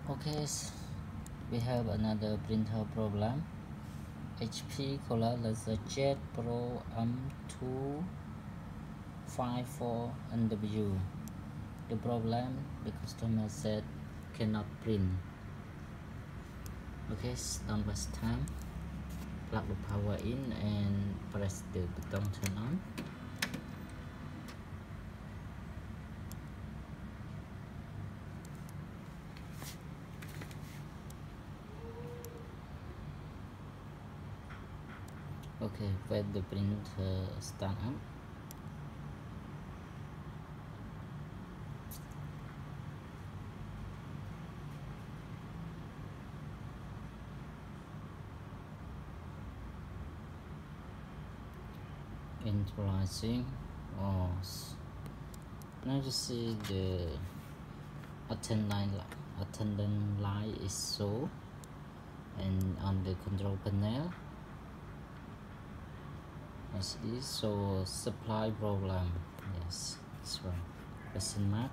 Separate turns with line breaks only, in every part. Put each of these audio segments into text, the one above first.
Okay, we have another printer problem. HP Laser Jet M254nw. The problem, the customer said cannot print. Okay, don't waste time. Plug the power in and press the button turn on. Okay, when the printer start up, initializing. Now you see the attendant line is shown, and on the control panel as is so supply problem. Yes, that's right. Question mark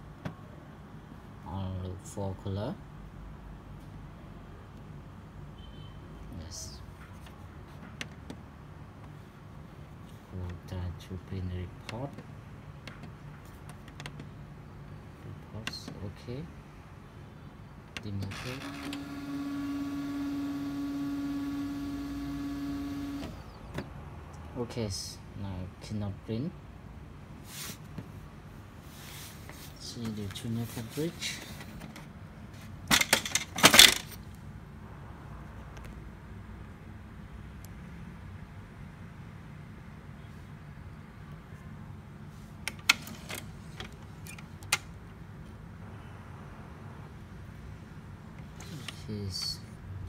on the 4 color. Yes. We'll try to print the report. Reports okay. Okay. Okay, now cannot print. See the tuner cartridge. Yes.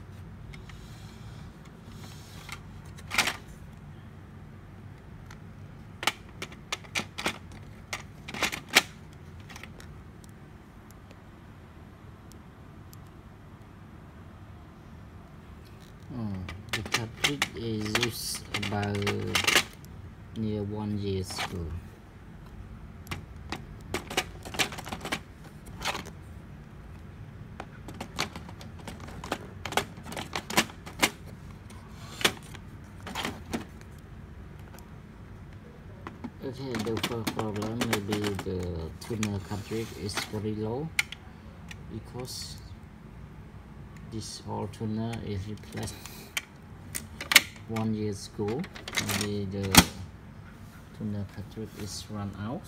The cartridge is used about near 1 year ago. Okay, the first problem maybe the tuner cartridge is very low because this whole tuner is replaced 1 year ago. Maybe the tuner cartridge is run out.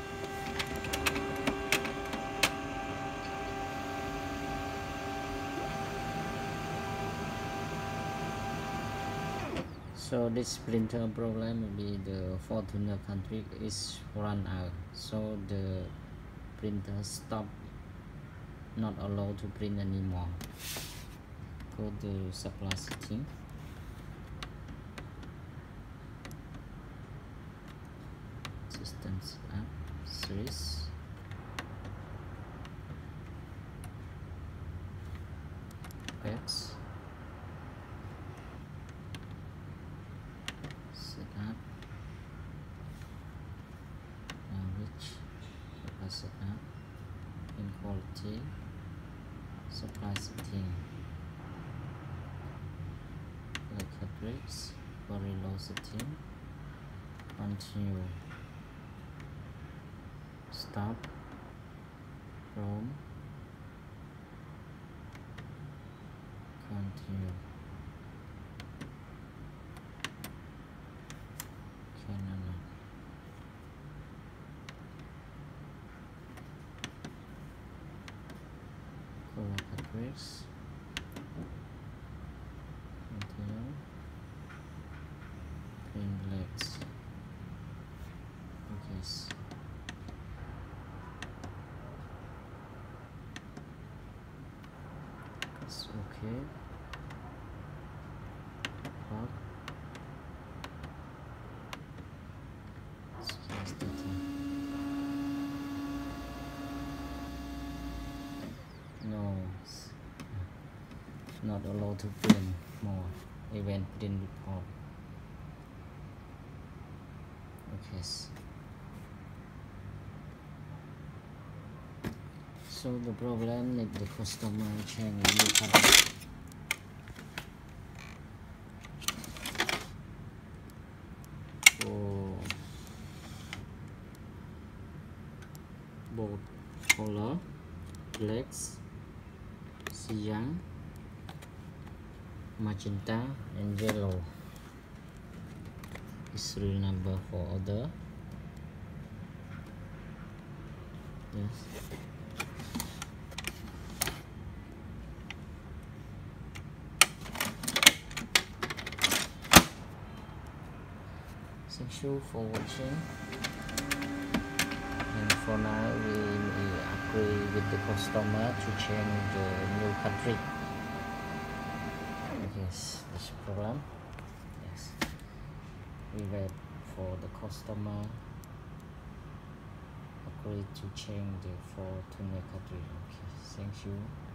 So this printer problem will be the tuner cartridge is run out, so the printer stop, not allowed to print anymore. Go to supply setting. System setup, series. Packs. Setup. Language. Supply setup. In quality. Supply setting. The cartridge. Very low setting. Continue. Stop. From. Continue. Canon. Color cartridge. Continue. Print legs. Okay. It's okay. Plug. No, not allowed to print more. Event print report. Okay. So the problem is the customer change new cartridge. For both color, black, cyan, magenta and yellow. Is real number for order. Yes. Thank you for watching. And for now, we agree with the customer to change the new cartridge. Yes, this problem. Yes, we wait for the customer agree to change the 4 tuner cartridge. Okay, thank you.